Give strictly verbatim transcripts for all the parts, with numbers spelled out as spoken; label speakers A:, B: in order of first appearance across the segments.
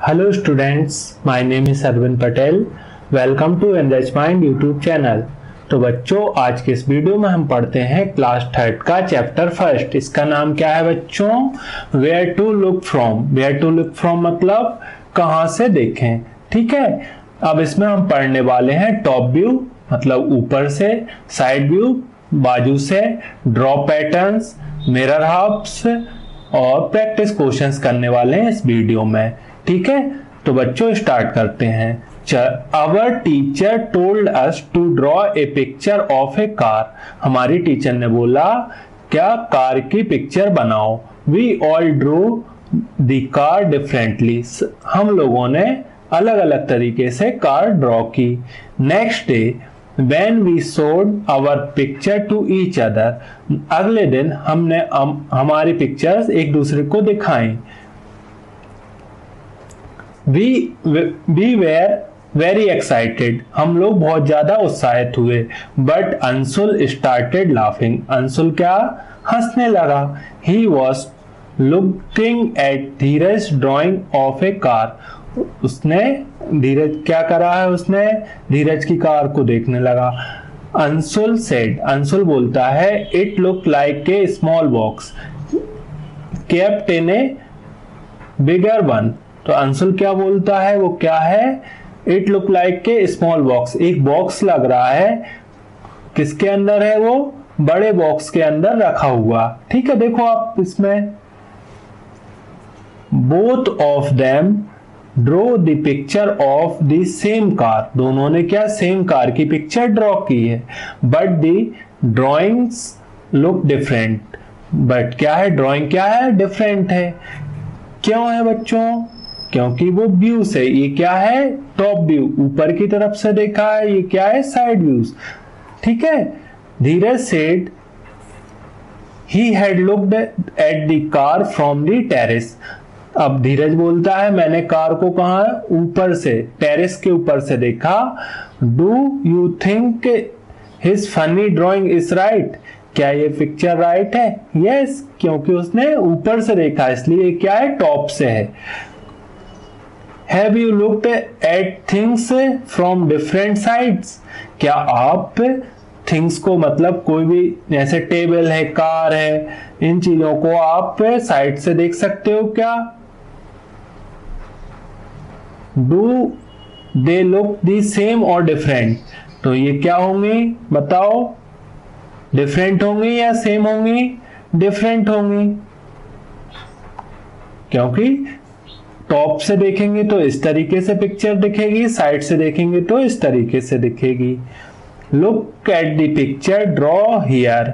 A: Hello students, my name is Arvind Patel. Welcome to Enrich Mind YouTube channel. तो बच्चों, आज के इस वीडियो में हम पढ़ते हैं क्लास थर्ड का चैप्टर फर्स्ट। इसका नाम क्या है बच्चों? Where to look from. Where to look from मतलब कहां से देखें। ठीक है, अब इसमें हम पढ़ने वाले हैं टॉप व्यू मतलब ऊपर से, साइड व्यू बाजू से, ड्रॉ पैटर्न्स, मिरर हाफ्स और प्रैक्टिस क्वेश्चंस करने वाले हैं इस वीडियो में। ठीक है, तो बच्चों स्टार्ट करते हैं। Our teacher told us to draw a picture of a car. हमारी टीचर ने बोला क्या कार की पिक्चर बनाओ। We all drew the car differently. हम लोगों ने अलग अलग तरीके से कार ड्रॉ की। Next day when we showed our picture to each other, अगले दिन हमने हम, हमारी पिक्चर्स एक दूसरे को दिखाई। We we were very excited. हम लोग बहुत ज्यादा उत्साहित हुए। But Anshul started laughing. Anshul क्या हंसने लगा। He was looking at Dheeraj drawing of a car. उसने धीरज क्या करा है, उसने धीरज की कार को देखने लगा। अंशुल said, अंशुल बोलता है it looked like a small box kept in a bigger one. तो अंशुल क्या बोलता है, वो क्या है, इट लुक लाइक के स्मॉल बॉक्स, एक बॉक्स लग रहा है। किसके अंदर है वो? बड़े बॉक्स के अंदर रखा हुआ। ठीक है, देखो आप इसमें both of them draw the picture of the same car. दोनों ने क्या सेम कार की पिक्चर ड्रॉ की है। But the drawings look different. But क्या है, ड्रॉइंग क्या है, डिफरेंट है। क्यों है बच्चों? क्योंकि वो व्यू से, ये क्या है टॉप व्यू ऊपर की तरफ से देखा है, ये क्या है साइड व्यूज। ठीक है, Dheeraj said he had looked at the car from the terrace. अब धीरज बोलता है मैंने कार को कहा ऊपर से, टेरेस के ऊपर से देखा। Do you think his funny drawing is right. क्या ये पिक्चर राइट है? यस yes, क्योंकि उसने ऊपर से देखा इसलिए क्या है टॉप से है। Have you looked at things from different sides? क्या आप things को मतलब कोई भी ऐसे टेबल है, कार है, इन चीजों को आप साइड से देख सकते हो क्या? Do they look the same or different? तो ये क्या होंगी बताओ, डिफरेंट होंगी या सेम होंगी? डिफरेंट होंगी, क्योंकि टॉप से देखेंगे तो इस तरीके से पिक्चर दिखेगी, साइड से देखेंगे तो इस तरीके से दिखेगी। Look at the picture draw here.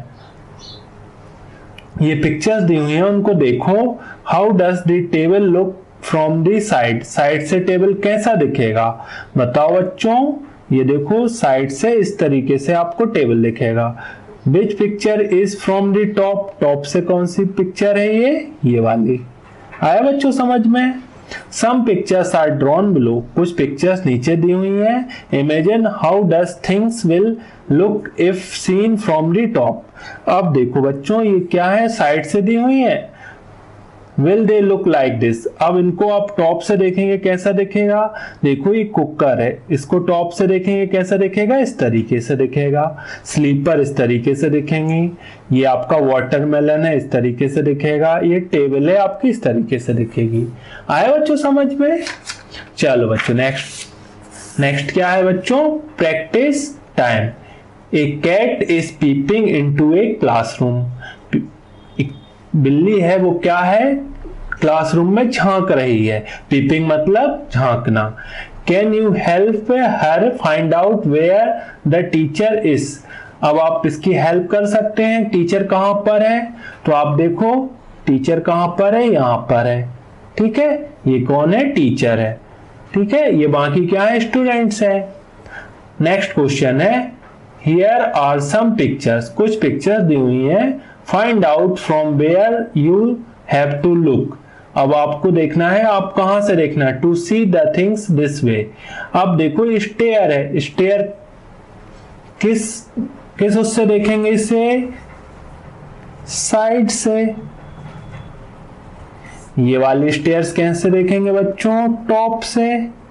A: ये पिक्चर्स दी हुई हैं, उनको देखो। How does the table look from the side. Side से टेबल कैसा दिखेगा बताओ बच्चों। ये देखो साइड से इस तरीके से आपको टेबल दिखेगा। Which picture is from the top. Top से कौन सी पिक्चर है ये ये वाली। आया बच्चों समझ में? Some pictures are drawn below. कुछ पिक्चर्स नीचे दी हुई हैं। Imagine how does things will look if seen from the top. अब देखो बच्चों ये क्या है, साइड से दी हुई है। Will they look like this? अब इनको आप टॉप से देखेंगे कैसा दिखेगा। देखो ये कुकर है, इसको टॉप से देखेंगे कैसा दिखेगा, इस तरीके से दिखेगा। स्लीपर इस तरीके से दिखेंगी। ये आपका वाटरमेलन है, इस तरीके से दिखेगा। ये टेबल है आपकी, इस तरीके से दिखेगी। आया बच्चों समझ में? चलो बच्चों नेक्स्ट नेक्स्ट क्या है बच्चों? Practice time. A cat is peeping into a classroom. बिल्ली है, वो क्या है, क्लासरूम में झांक रही है। पीपिंग मतलब झांकना। Can you help her find out where the teacher is. अब आप इसकी हेल्प कर सकते हैं, टीचर कहां पर है। तो आप देखो टीचर कहां पर है, यहां पर है। ठीक है, ये कौन है, टीचर है। ठीक है, ये बाकी क्या है, स्टूडेंट्स है। नेक्स्ट क्वेश्चन है हियर आर सम पिक्चर्स। कुछ पिक्चर्स दी हुई हैं। Find out from where you have to look. अब आपको देखना है, आप कहां से देखना है, to see the things this way. अब देखो स्टेयर है, स्टेयर किस किस उससे देखेंगे, इसे साइड से। ये वाली स्टेयर्स कैसे देखेंगे बच्चों? टॉप से।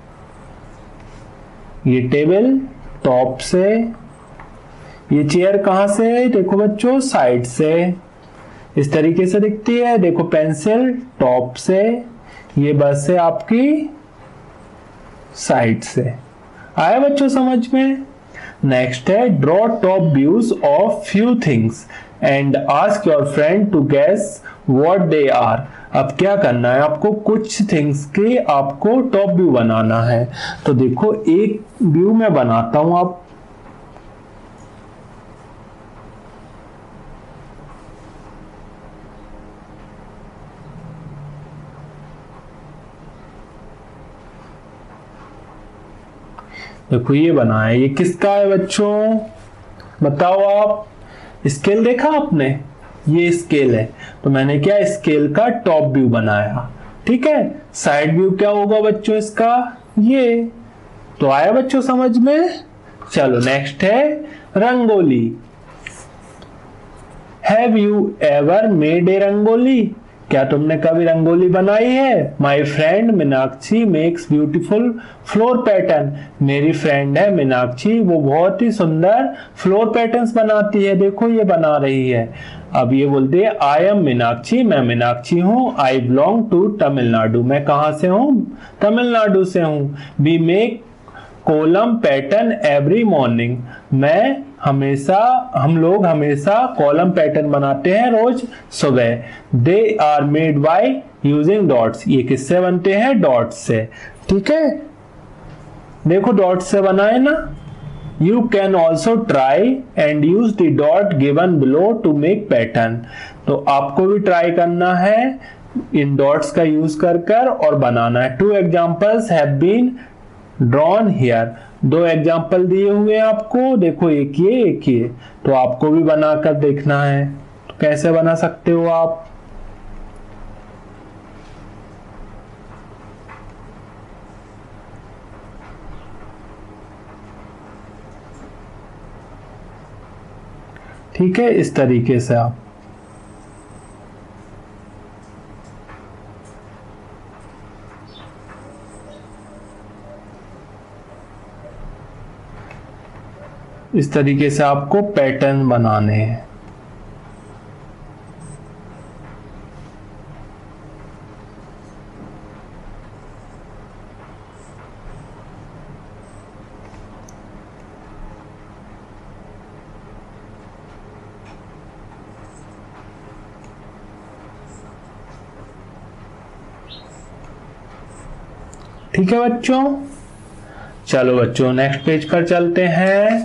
A: ये टेबल टॉप से। ये चेयर कहां से? देखो बच्चों साइड से, इस तरीके से दिखती है। देखो पेंसिल टॉप से, ये बस है आपकी साइड से। आया बच्चों समझ में? नेक्स्ट है draw top views of few things and ask your friend to guess what they are. अब क्या करना है आपको? कुछ थिंग्स के आपको टॉप व्यू बनाना है। तो देखो एक व्यू मैं बनाता हूं, आप देखो ये बना है। ये किसका है बच्चों? बताओ आप। स्केल देखा आपने? ये स्केल है, तो मैंने क्या स्केल का टॉप व्यू बनाया। ठीक है, साइड व्यू क्या होगा बच्चों इसका? ये। तो आया बच्चों समझ में? चलो नेक्स्ट है rangoli. Have you ever made a rangoli? क्या तुमने कभी रंगोली बनाई है? My friend Meenakshi makes beautiful floor pattern. मेरी फ्रेंड है मीनाक्षी, वो बहुत ही सुंदर फ्लोर पैटर्न्स बनाती है। देखो ये बना रही है। अब ये बोलते हैं आई एम मीनाक्षी, मैं मीनाक्षी हूँ। आई बिलोंग टू तमिलनाडु, मैं कहां से हूँ? तमिलनाडु से हूँ। We make kolam pattern every morning, मैं हमेशा हम लोग हमेशा कॉलम पैटर्न बनाते हैं रोज सुबह। They are made by using dots, ये किससे बनते हैं? डॉट्स से। ठीक है, देखो डॉट्स से बनाए ना। You can also try and use the dot given below to make pattern. तो आपको भी ट्राई करना है इन डॉट्स का यूज कर कर और बनाना है। Two examples have been drawn here, दो एग्जाम्पल दिए हुए हैं आपको। देखो एक ये एक ये, तो आपको भी बनाकर देखना है। तो कैसे बना सकते हो आप? ठीक है, इस तरीके से आप इस तरीके से आपको पैटर्न बनाने हैं। ठीक है बच्चों, चलो बच्चों नेक्स्ट पेज पर चलते हैं।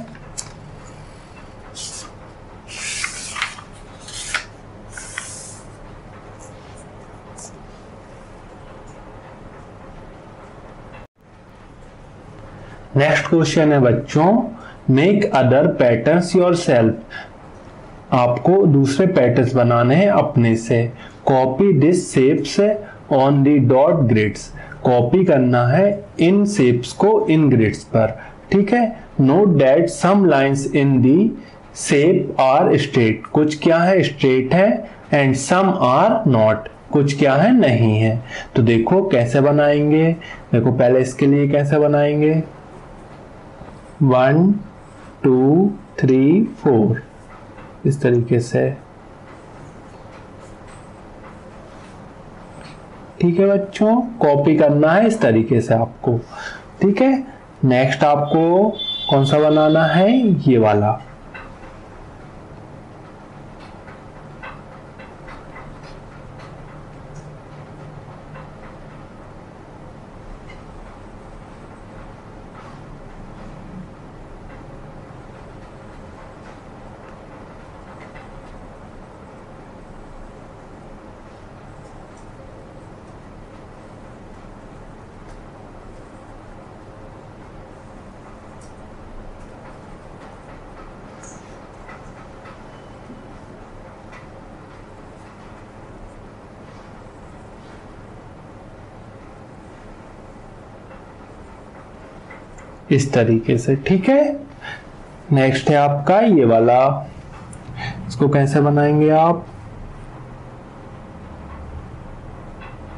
A: नेक्स्ट क्वेश्चन है बच्चों, मेक अदर पैटर्न्स योरसेल्फ। आपको दूसरे पैटर्न्स बनाने हैं अपने से। Copy this shapes on the dot grids, copy करना है इन शेप्स को इन ग्रिड्स पर। ठीक है, note that some lines in the shape are straight, कुछ क्या है स्ट्रेट है, एंड सम आर नॉट, कुछ क्या है नहीं है। तो देखो कैसे बनाएंगे। देखो पहले इसके लिए कैसे बनाएंगे, वन टू थ्री फोर, इस तरीके से। ठीक है बच्चों, कॉपी करना है इस तरीके से आपको। ठीक है, नेक्स्ट आपको कौन सा बनाना है? ये वाला। इस तरीके से। ठीक है, नेक्स्ट है आपका ये वाला। इसको कैसे बनाएंगे आप?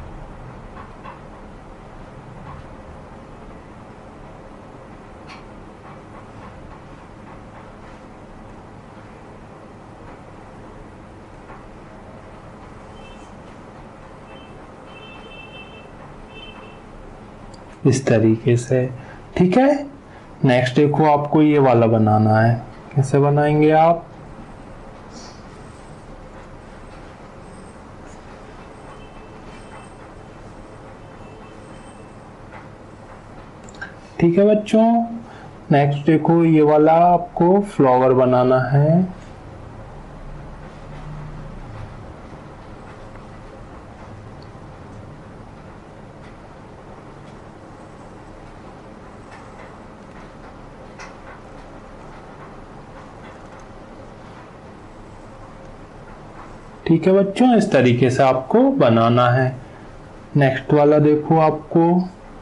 A: इस तरीके से। ठीक है, नेक्स्ट देखो आपको ये वाला बनाना है। कैसे बनाएंगे आप? ठीक है बच्चों, नेक्स्ट देखो ये वाला आपको फ्लावर बनाना है। ठीक है बच्चों, इस तरीके से आपको बनाना है। नेक्स्ट वाला देखो आपको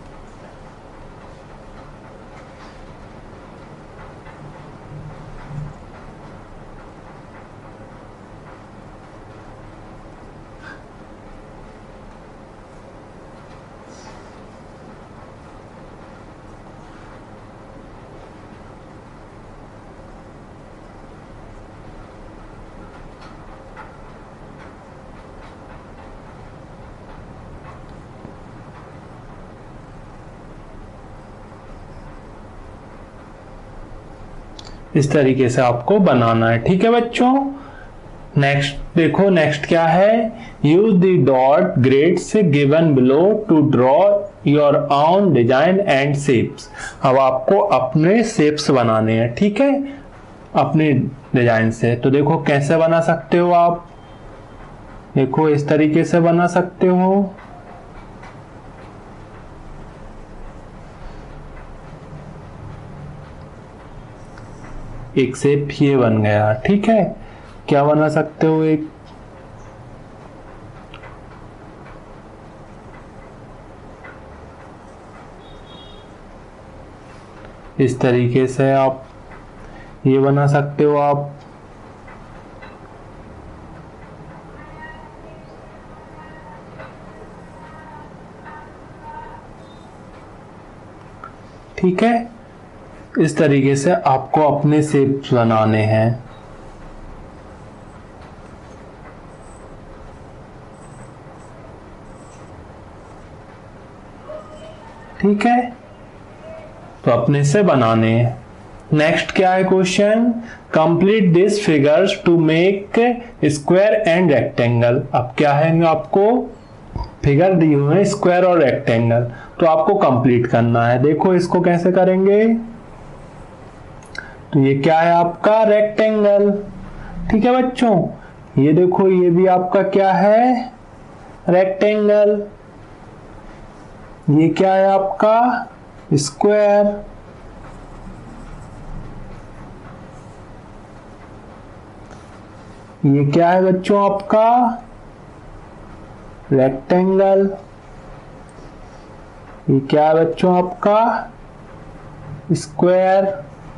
A: इस तरीके से आपको बनाना है। ठीक है बच्चों, नेक्स्ट देखो, नेक्स्ट क्या है? Use the dot grids given below to draw your own design and shapes. अब आपको अपने शेप्स बनाने हैं। ठीक है, अपने डिजाइन से। तो देखो कैसे बना सकते हो आप? देखो इस तरीके से बना सकते हो। एक शेप ये बन गया। ठीक है, क्या बना सकते हो? एक इस तरीके से आप ये बना सकते हो आप। ठीक है, इस तरीके से आपको अपने शेप बनाने हैं। ठीक है, तो अपने से बनाने हैं। नेक्स्ट क्या है question? Complete this figures to make square and rectangle. अब क्या है, आपको फिगर दी हुई है स्क्वायर और रेक्टेंगल, तो आपको कंप्लीट करना है। देखो इसको कैसे करेंगे? तो ये क्या है आपका? रेक्टेंगल। ठीक है बच्चों, ये देखो ये भी आपका क्या है? रेक्टेंगल। ये क्या है आपका? स्क्वायर। ये क्या है बच्चों आपका? रेक्टेंगल। ये क्या है बच्चों आपका? स्क्वायर।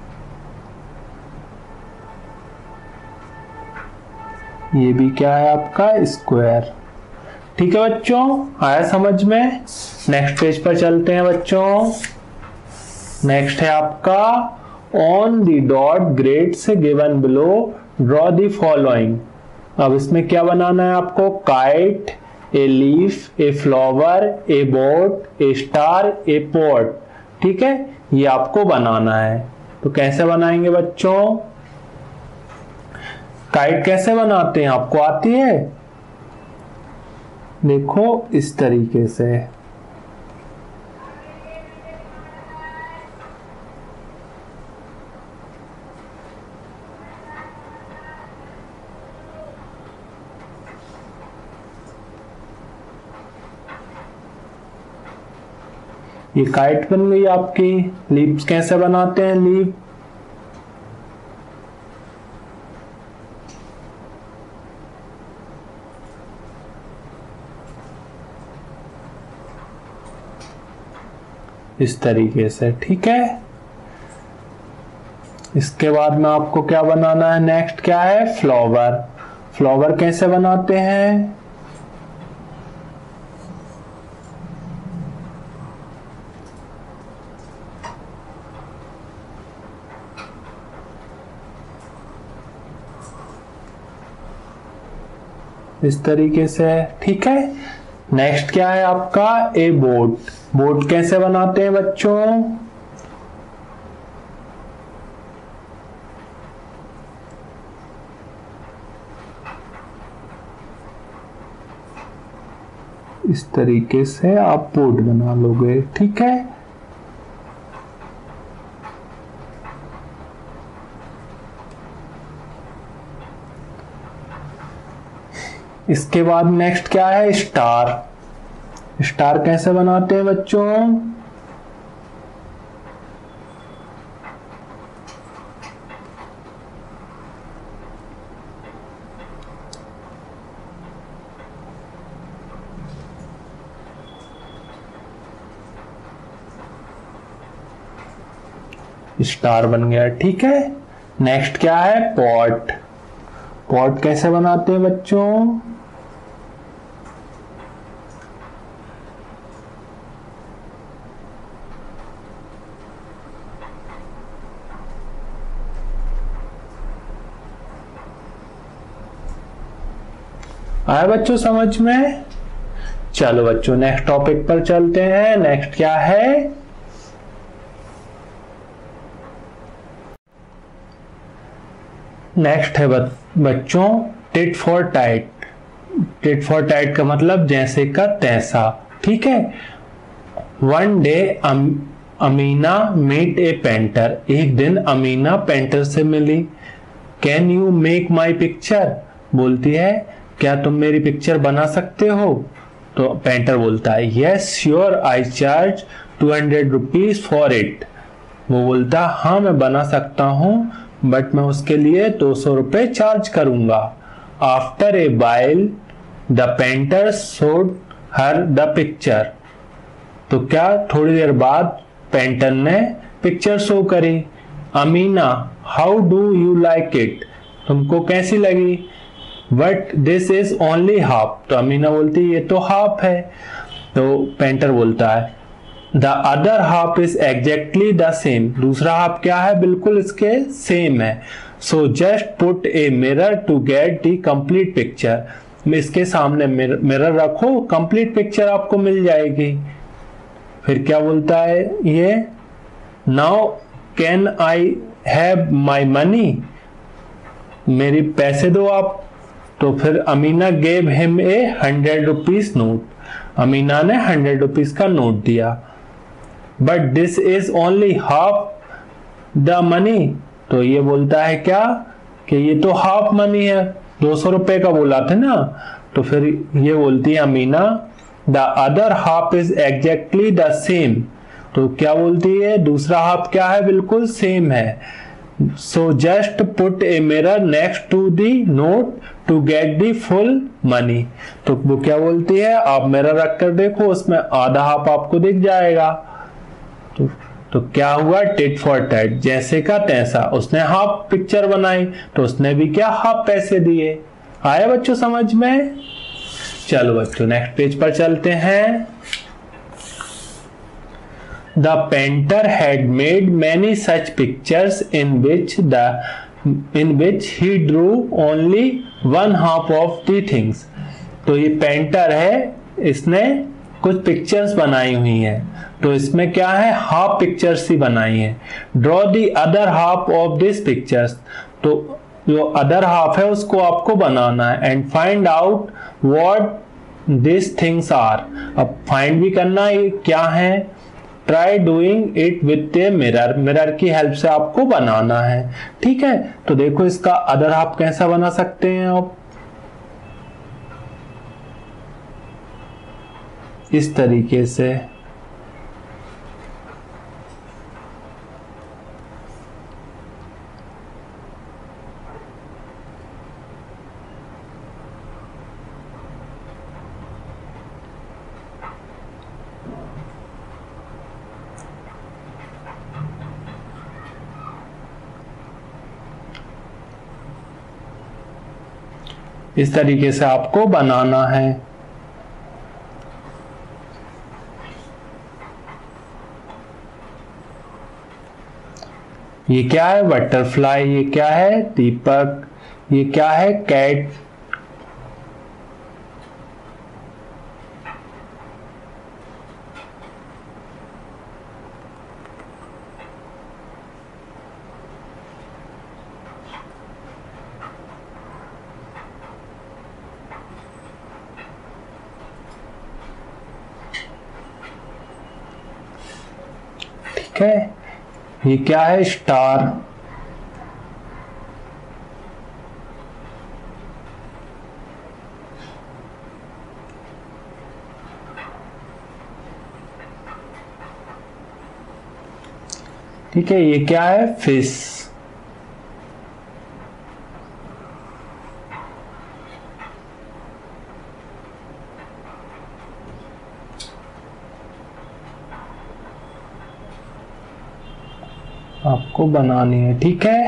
A: ये भी क्या है आपका? स्क्वायर। ठीक है बच्चों, आया समझ में? नेक्स्ट पेज पर चलते हैं बच्चों। नेक्स्ट है आपका on the dot grids given below draw the following. अब इसमें क्या बनाना है आपको? Kite, a leaf, a flower, a boat, a star, a pot. ठीक है, ये आपको बनाना है। तो कैसे बनाएंगे बच्चों? काइट कैसे बनाते हैं, आपको आती है? देखो इस तरीके से। ये काइट बन गई आपकी। लीव्स कैसे बनाते हैं? लीव इस तरीके से। ठीक है, इसके बाद में आपको क्या बनाना है? नेक्स्ट क्या है? फ्लावर। फ्लावर कैसे बनाते हैं? इस तरीके से। ठीक है, नेक्स्ट क्या है आपका, ए बोट। बोट कैसे बनाते हैं बच्चों, इस तरीके से आप बोट बना लोगे, ठीक है। इसके बाद नेक्स्ट क्या है, स्टार। स्टार कैसे बनाते हैं बच्चों, स्टार बन गया, ठीक है। नेक्स्ट क्या है, पॉट। पॉट कैसे बनाते हैं बच्चों, आया बच्चों समझ में। चलो बच्चों नेक्स्ट टॉपिक पर चलते हैं। नेक्स्ट क्या है, नेक्स्ट है बच्चों tit for tat. Tit for tat का मतलब जैसे का तैसा, ठीक है। One day Amina meet a painter. एक दिन अमीना पेंटर से मिली। Can you make my picture, बोलती है क्या तुम मेरी पिक्चर बना सकते हो। तो पेंटर बोलता है yes sure I charge two hundred rupees for it. वो बोलता हाँ मैं बना सकता हूँ बट मैं उसके लिए दो सौ रुपए चार्ज करूंगा। After a while the painter showed her the picture. तो क्या थोड़ी देर बाद पेंटर ने पिक्चर शो करी। Amina how do you like it, तुमको कैसी लगी। But this is only half. तो अमीना बोलती ये तो हाफ है। तो पेंटर बोलता है the other half is exactly the same. दूसरा हाफ क्या है, बिल्कुल इसके सेम है। So just put a mirror to get the complete picture. इसके सामने मिरर रखो, कंप्लीट पिक्चर आपको मिल जाएगी। फिर क्या बोलता है ये, now can I have my money, मेरी पैसे दो आप। तो फिर Amina gave him a hundred rupees note. Amina ने हंड्रेड रुपीज का नोट दिया। But this is only half the money. तो ये बोलता है क्या कि ये तो हाफ मनी है, दो सौ रुपए का बोला था ना। तो फिर ये बोलती है Amina the other half is exactly the same. तो क्या बोलती है, दूसरा हाफ क्या है, बिल्कुल सेम है। So just put a mirror next to the note to get the full money. तो वो क्या बोलती है, आप मिरर रख कर देखो, उसमें आधा हाफ आपको दिख जाएगा। तो, तो क्या हुआ, टिट फॉर टैट, जैसे का तैसा। उसने हाफ पिक्चर बनाई तो उसने भी क्या, हाफ पैसे दिए। आया बच्चों समझ में। चलो बच्चों नेक्स्ट पेज पर चलते हैं। The painter had made many such pictures in which the in which he drew only one half of the things। तो ये पेंटर है, इसने कुछ पिक्चर्स बनाई हुई हैं। तो इसमें क्या है, हाफ पिक्चर्स ही बनाई है। Draw the other half of this pictures. तो जो अदर हाफ है उसको आपको बनाना है। And find out what this things are. अब फाइंड भी करना है क्या है। Try doing it with a mirror. Mirror की हेल्प से आपको बनाना है, ठीक है। तो देखो इसका अदर हाफ कैसा बना सकते हैं आप, इस तरीके से। इस तरीके से आपको बनाना है। ये क्या है, बटरफ्लाई। ये क्या है, दीपक। ये क्या है, कैट। ठीक है, ये क्या है, स्टार। ठीक है, ये क्या है, फिश। आपको बनानी है, ठीक है।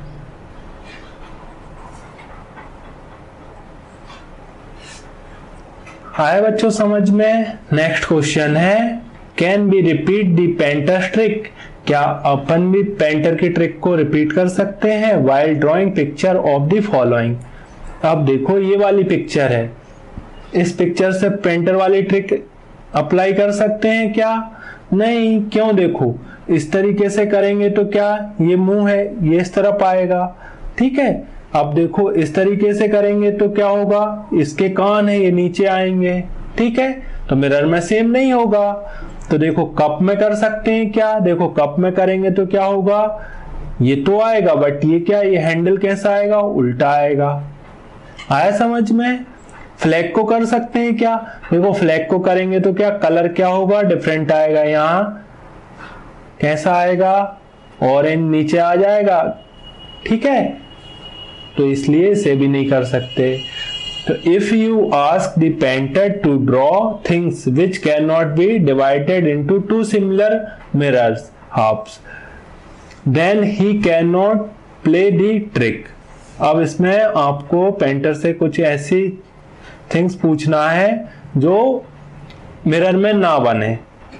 A: आए बच्चों समझ में। नेक्स्ट क्वेश्चन है, can be repeat the painter trick. क्या अपन भी पेंटर की ट्रिक को रिपीट कर सकते हैं while drawing picture of the following. अब देखो ये वाली पिक्चर है, इस पिक्चर से पेंटर वाली ट्रिक अप्लाई कर सकते हैं क्या? नहीं, क्यों? देखो इस तरीके से करेंगे तो क्या, ये मुंह है, ये इस तरफ आएगा, ठीक है। अब देखो इस तरीके से करेंगे तो क्या होगा, इसके कान है, ये नीचे आएंगे, ठीक है। तो मिरर में सेम नहीं होगा। तो देखो कप में कर सकते हैं क्या, देखो कप में करेंगे तो क्या होगा, ये तो आएगा, बट ये क्या, ये हैंडल कैसा आएगा, उल्टा आएगा। आया समझ में। फ्लैग को कर सकते हैं क्या, देखो फ्लैग को करेंगे तो क्या, कलर क्या होगा, डिफरेंट आएगा, यहाँ कैसा आएगा, ऑरेंज नीचे आ जाएगा, ठीक है। तो इसलिए इसे भी नहीं कर सकते। तो if you ask the painter to draw things which can not be divided into two similar mirrors halves, then he can not play the trick. अब इसमें आपको पेंटर से कुछ ऐसी थिंग्स पूछना है जो मिरर में ना बने।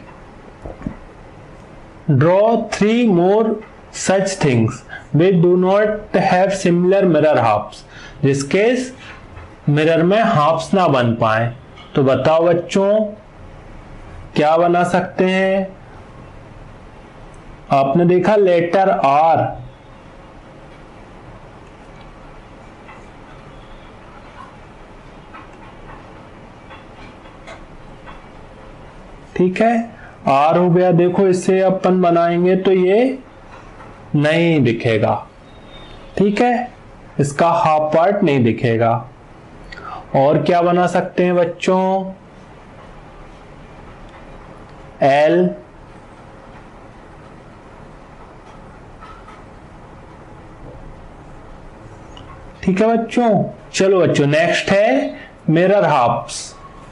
A: Draw three more such things which do not have similar mirror halves, जिसके मिरर में हाफ्स ना बन पाए। तो बताओ बच्चों क्या बना सकते हैं। आपने देखा लेटर आर, ठीक है, आर हो गया। देखो इससे अपन बनाएंगे तो ये नहीं दिखेगा, ठीक है, इसका हाफ पार्ट नहीं दिखेगा। और क्या बना सकते हैं बच्चों, एल, ठीक है बच्चों। चलो बच्चों नेक्स्ट है mirror halves.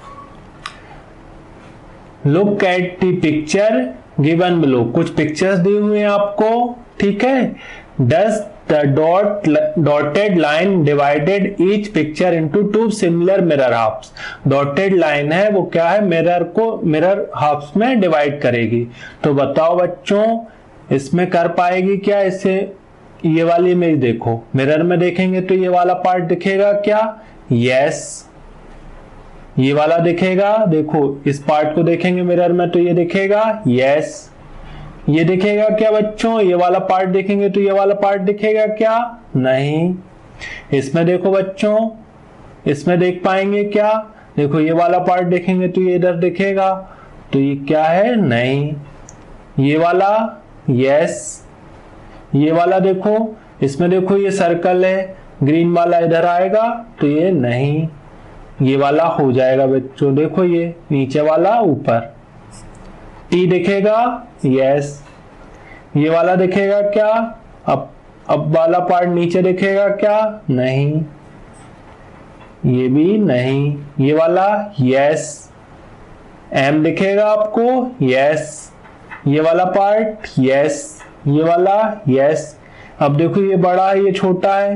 A: Look at the picture given below. कुछ पिक्चर्स दी हुई हैं आपको, ठीक है। Does the dot dotted line divided each picture into two similar mirror halves. Dotted line है वो क्या है, मिरर को मिरर हाफ्स में डिवाइड करेगी। तो बताओ बच्चों इसमें कर पाएगी क्या, इससे ये वाली इमेज देखो, मिरर में देखेंगे तो ये वाला पार्ट दिखेगा क्या, यस। ये वाला दिखेगा, देखो इस पार्ट को देखेंगे मिरर में तो ये दिखेगा, यस। ये दिखेगा क्या बच्चों, ये वाला पार्ट देखेंगे तो ये वाला पार्ट दिखेगा क्या, नहीं। इसमें देखो बच्चों, इसमें देख पाएंगे क्या, देखो ये वाला पार्ट देखेंगे तो ये इधर दिखेगा, तो ये क्या है, नहीं। ये वाला, यस। ये वाला देखो, इसमें देखो ये सर्कल है, ग्रीन वाला इधर आएगा तो ये नहीं। ये वाला हो जाएगा बच्चों, देखो ये नीचे वाला ऊपर, टी दिखेगा, यस। ये वाला दिखेगा क्या, अब अब वाला पार्ट नीचे दिखेगा क्या, नहीं। ये भी नहीं। ये वाला, यस। एम दिखेगा आपको, यस। ये वाला पार्ट, यस। ये वाला, यस। अब देखो ये बड़ा है, ये छोटा है,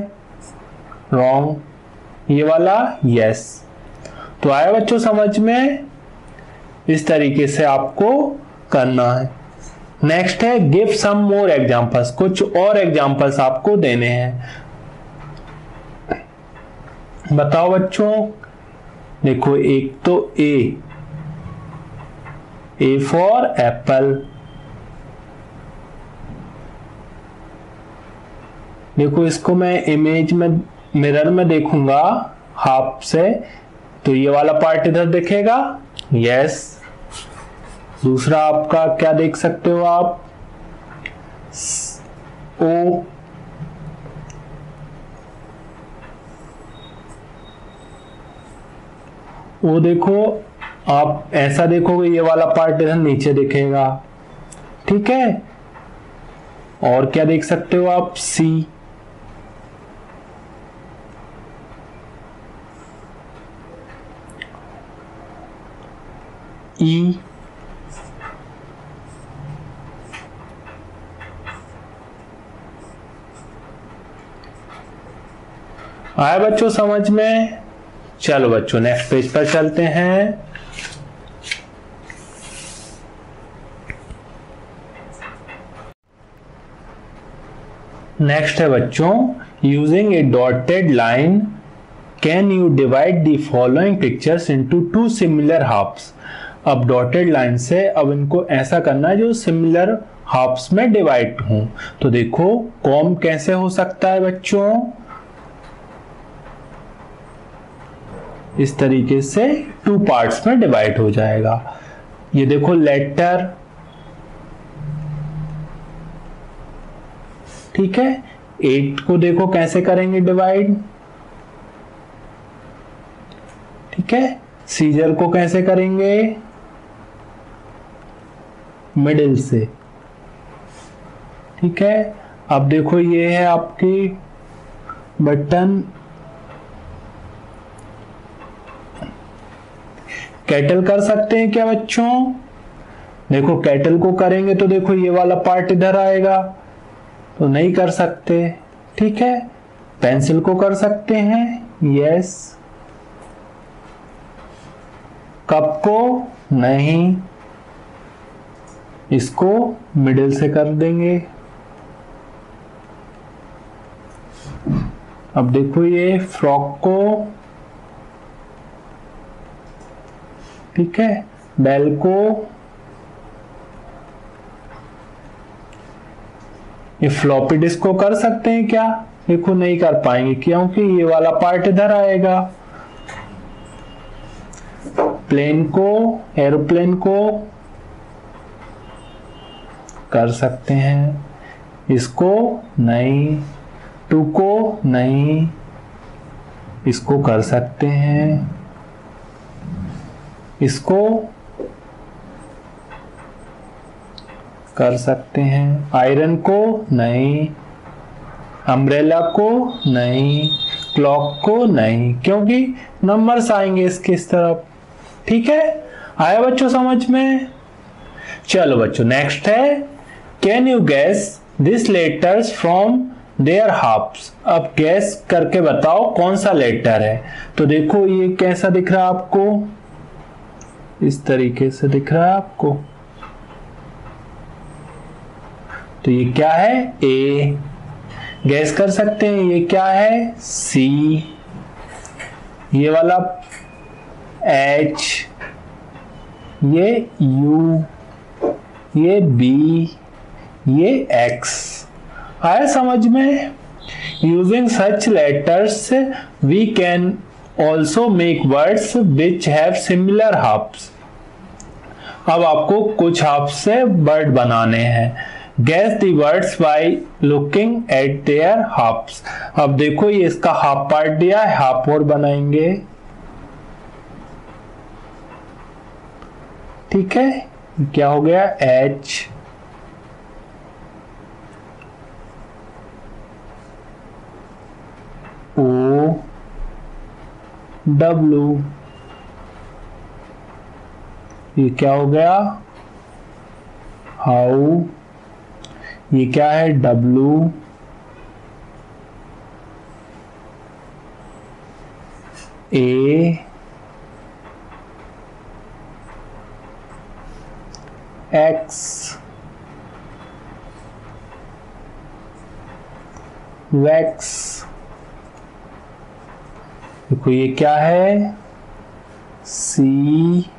A: रॉन्ग। ये वाला, यस। तो आया बच्चों समझ में। इस तरीके से आपको करना है। नेक्स्ट है गिव सम मोर एग्जांपल्स। कुछ और एग्जांपल्स आपको देने हैं। बताओ बच्चों, देखो एक तो ए, ए फॉर एप्पल। देखो इसको मैं इमेज में मिरर में देखूंगा हाफ से, तो ये वाला पार्ट इधर दिखेगा, यस। दूसरा आपका क्या देख सकते हो आप, ओ, ओ देखो आप ऐसा देखोगे ये वाला पार्ट इधर नीचे दिखेगा, ठीक है। और क्या देख सकते हो आप, सी, ई, आया बच्चों समझ में? चलो बच्चों नेक्स्ट पेज पर चलते हैं। नेक्स्ट है बच्चों, using a dotted line can you divide the following pictures into two similar halves. अब डॉटेड लाइन से अब इनको ऐसा करना है जो सिमिलर हाफ्स में डिवाइड हों। तो देखो कॉम कैसे हो सकता है बच्चों, इस तरीके से टू पार्ट्स में डिवाइड हो जाएगा। ये देखो लेटर, ठीक है। एट को देखो कैसे करेंगे डिवाइड, ठीक है। सीजर को कैसे करेंगे, मिडिल से, ठीक है। अब देखो ये है आपकी बटन, कैटल कर सकते हैं क्या बच्चों? देखो कैटल को करेंगे तो देखो ये वाला पार्ट इधर आएगा, तो नहीं कर सकते, ठीक है। पेंसिल को कर सकते हैं, यस। कप को नहीं, इसको मिडिल से कर देंगे। अब देखो ये फ्रॉक को, ठीक है। बेल को, ये फ्लॉपी डिस्क को कर सकते हैं क्या? देखो नहीं कर पाएंगे क्योंकि ये वाला पार्ट इधर आएगा। प्लेन को, एरोप्लेन को कर सकते हैं, इसको नहीं, टू को नहीं, इसको कर सकते हैं, इसको कर सकते हैं, आयरन को नहीं, अम्ब्रेला को नहीं, क्लॉक को नहीं, क्योंकि नंबर्स आएंगे इसके इस तरफ, ठीक है। आया बच्चों समझ में? चलो बच्चों नेक्स्ट है, can you guess this letters from their halves. अब गैस करके बताओ कौन सा लेटर है। तो देखो ये कैसा दिख रहा है आपको, इस तरीके से दिख रहा है आपको। तो ये क्या है, ए। गैस कर सकते हैं ये क्या है, सी। ये वाला एच, ये यू, ये बी, ये एक्स। आया समझ में? Using such letters we can also make words which have similar halves. अब आपको कुछ हाफ्स से वर्ड बनाने हैं। Guess the words by looking at their halves. अब देखो ये इसका हाफ पार्ट दिया है, हाफ और बनाएंगे, ठीक है। क्या हो गया, एच, ओ, डब्लू, ये क्या हो गया, हाउ, ये क्या है, डब्लू, ए, एक्स, वैक्स। देखो ये क्या है, सी,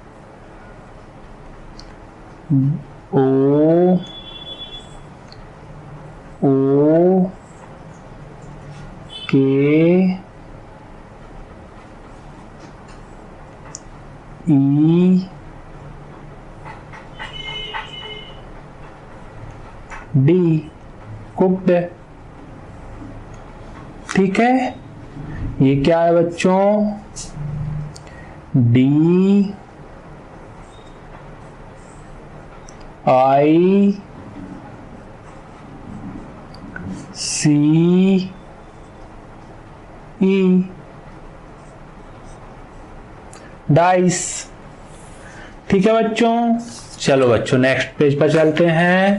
A: ओ, ओ, के, ई, डी। कुक्ड। ठीक है, ये क्या है बच्चों, D I C E, dice. ठीक है बच्चों, चलो बच्चों नेक्स्ट पेज पर चलते हैं।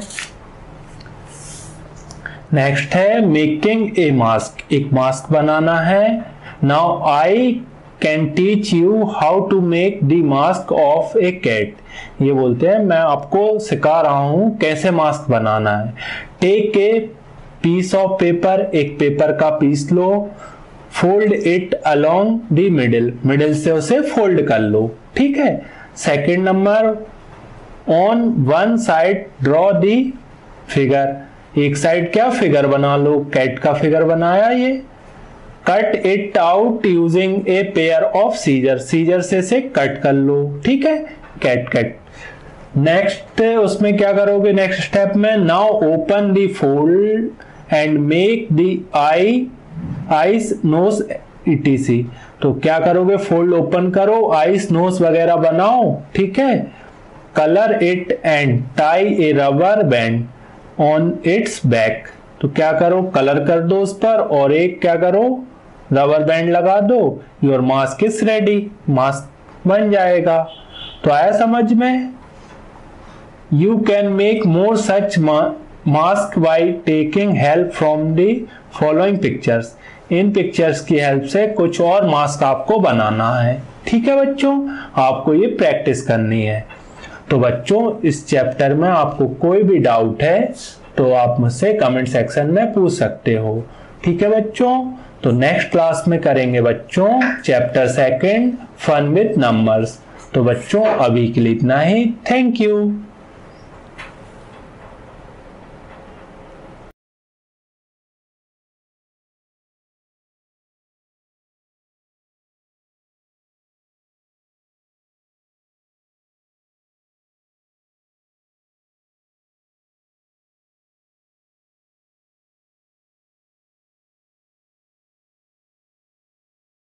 A: नेक्स्ट है मेकिंग ए मास्क, एक मास्क बनाना है। Now I can teach you how to make the mask of a cat. ये बोलते हैं मैं आपको सिखा रहा हूं कैसे मास्क बनाना है। Take a piece of paper, एक पेपर का पीस लो, fold it along the middle, middle से उसे फोल्ड कर लो। ठीक है, second number, on one side draw the figure, एक साइड क्या फिगर बना लो, कैट का फिगर बनाया ये। Cut it out using a pair of scissor, scissor से से कट कर लो। ठीक है, कैट कट। नेक्स्ट उसमें क्या करोगे, नेक्स्ट स्टेप में, now open the fold and make the eye eyes nose etc. तो क्या करोगे, फोल्ड ओपन करो, आईज नोज वगैरह बनाओ। ठीक है, colour it and tie a rubber band on its back. तो क्या करो, कलर कर दो उस पर और एक क्या करो, रबर बैंड लगा दो। Your mask is ready, mask बन जाएगा। तो आया समझ में। You can make more such mask by taking help from the following pictures. इन पिक्चर्स की हेल्प से कुछ और मास्क आपको बनाना है। ठीक है बच्चों, आपको ये प्रैक्टिस करनी है। तो बच्चों इस चैप्टर में आपको कोई भी डाउट है तो आप मुझसे कमेंट सेक्शन में पूछ सकते हो। ठीक है बच्चों, तो नेक्स्ट क्लास में करेंगे बच्चों chapter second, fun with numbers. तो बच्चों अभी के लिए इतना ही। Thank you.